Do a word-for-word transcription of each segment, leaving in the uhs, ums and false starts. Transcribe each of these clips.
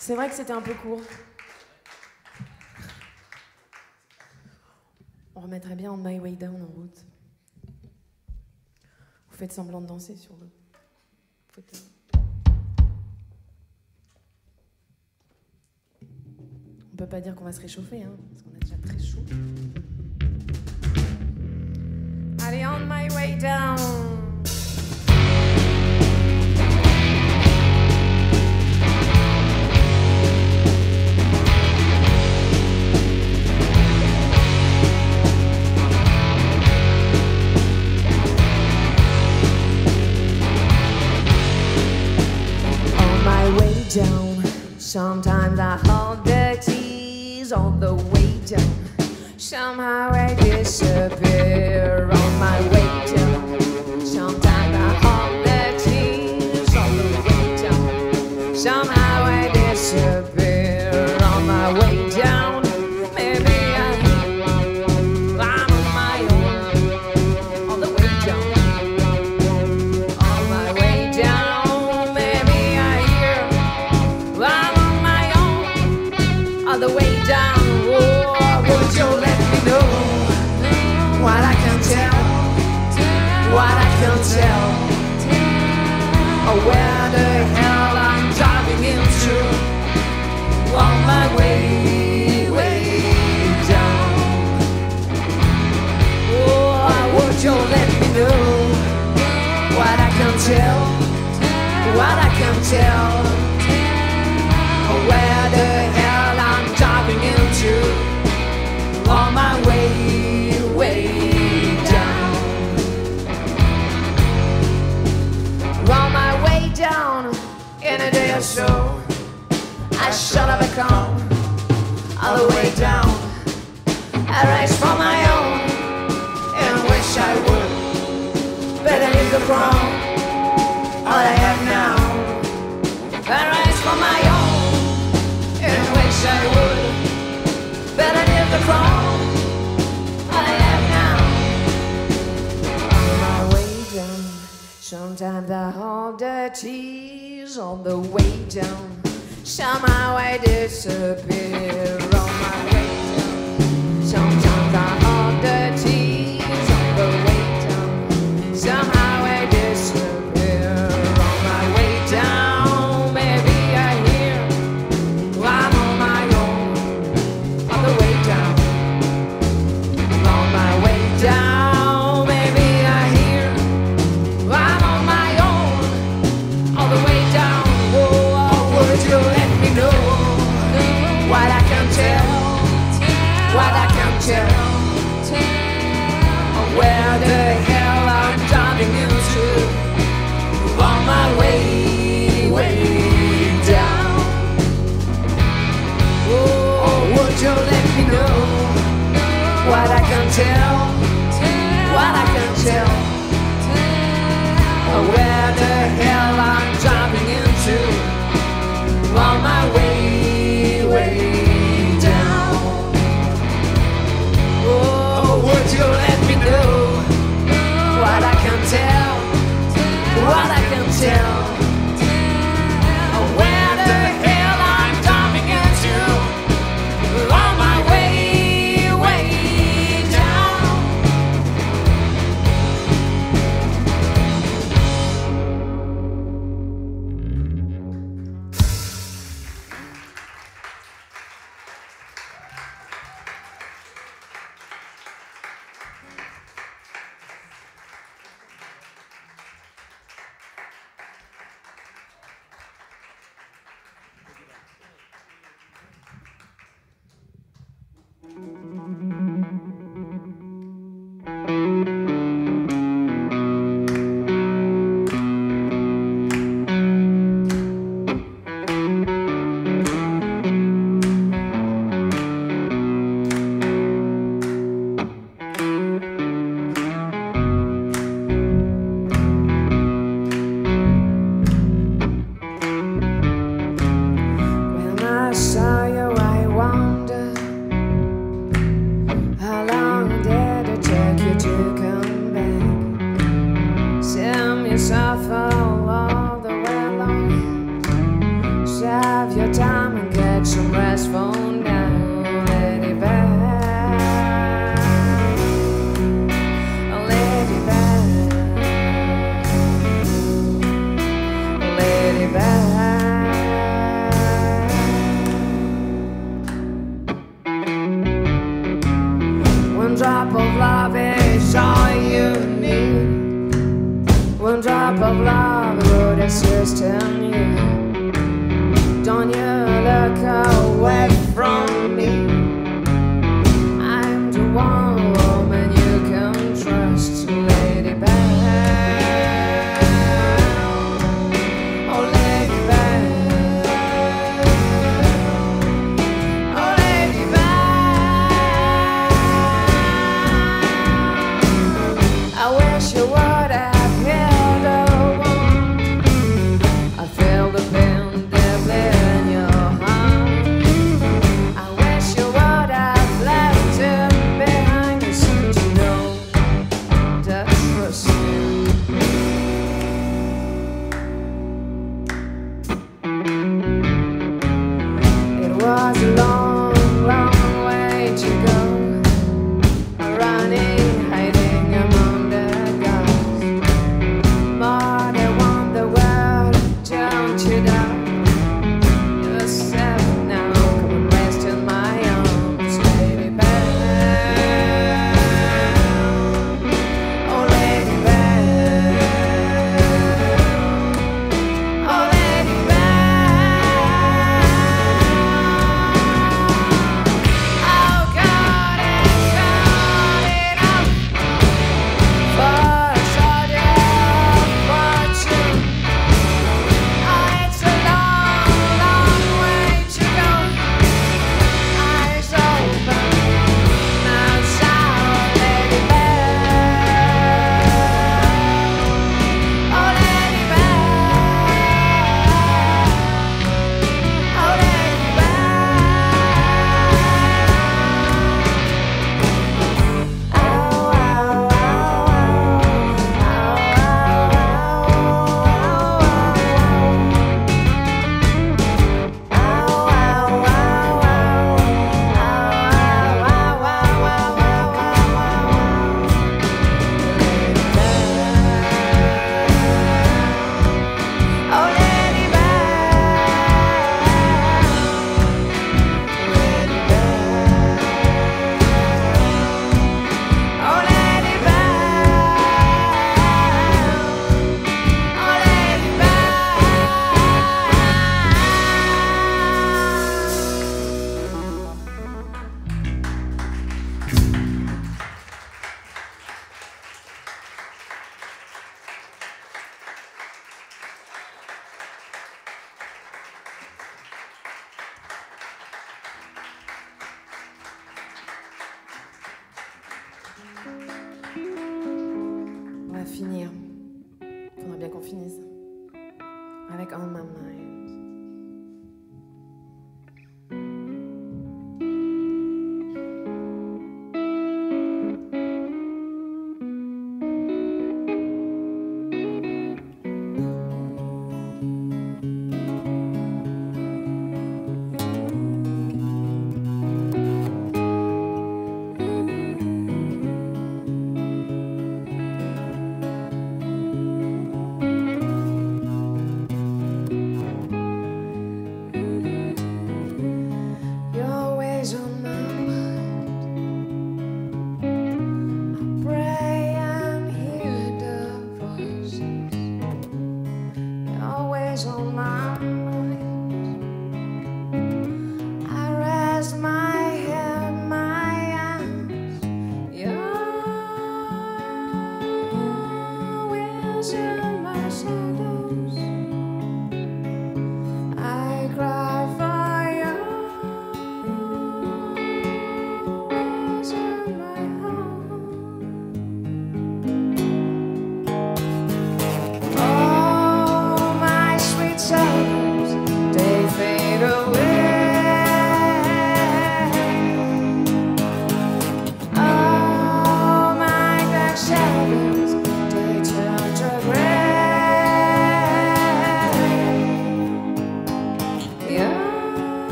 C'est vrai que c'était un peu court. On remettrait bien On My Way Down en route. Vous faites semblant de danser sur le fauteuil. On peut pas dire qu'on va se réchauffer, hein, parce qu'on a déjà très chaud. Allez, On My Way Down. Down. Sometimes I hold the keys all the way down. Somehow I disappear on my way down. Sometimes I hold the keys all the way down. Somehow I disappear on my way down. Maybe I, I'm on my own all the way down. On my way down. The way down, oh, would you let me know what I can tell, what I can tell, or where the hell I'm driving into, on my way, way down. Oh, would you let me know what I can tell, what I can tell, or where the hell I'm driving into, on my way, way down. On my way down, in a day or so, I shall have come all the way down. I rise for my own, and wish I would, better leave the ground, all I have now. I rise for my own, and wish I would, better live the crown I have now. On my way down, sometimes I hold the keys on the way down. Somehow I disappear on my way down. Sometimes I hold the keys on the way down. Somehow I disappear on my way down. Down, maybe I hear I'm on my own, all the way down. Oh, would you let me know what I can tell, what I can tell, where the hell I'm driving into, on my way, way down. Oh, would you let me know what I can tell, what I can tell, or where the hell I'm driving into, on my way, way down. Oh, would you let me know what I can tell, what I can tell, or where the hell I'm driving into, on my way. Suffer all the way long. Save your time. love is all you need. One drop of love would assist in you. Don't you look away from me. I'm the one woman you can trust, Lady Belle. Oh, Lady Belle. Oh, Lady Belle. I wish you would have held the one. I feel the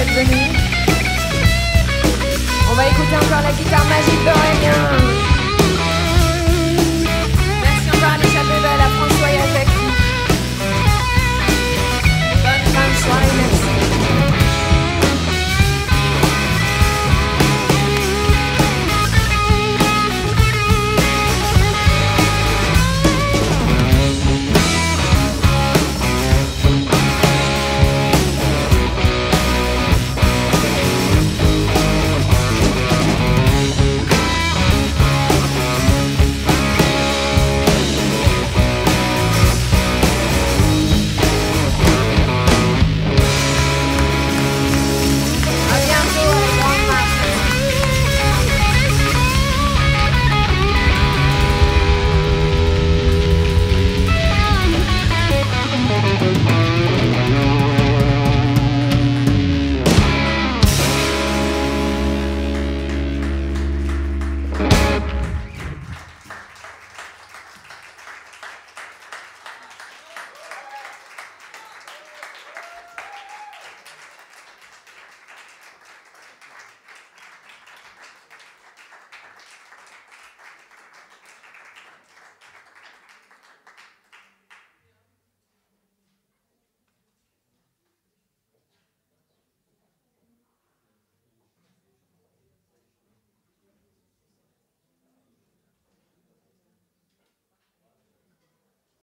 d'être venu. On va écouter encore la guitare magique d'Aurélien.